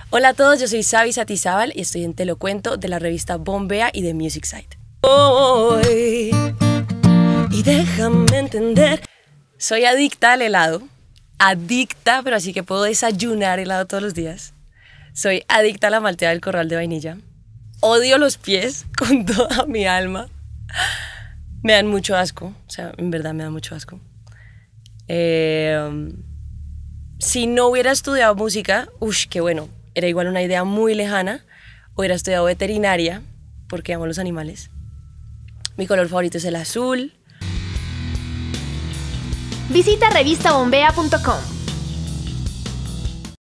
Hola a todos, yo soy Sabi Satizábal y estoy en Te lo cuento de la revista Bombea y de Music Site. Hoy, y déjame entender. Soy adicta al helado. Adicta, pero así que puedo desayunar helado todos los días. Soy adicta a la malteada del Corral de vainilla. Odio los pies con toda mi alma. Me dan mucho asco, o sea, en verdad me dan mucho asco. Si no hubiera estudiado música, qué bueno, era igual una idea muy lejana. Hubiera estudiado veterinaria, porque amo los animales. Mi color favorito es el azul. Visita revistabombea.com.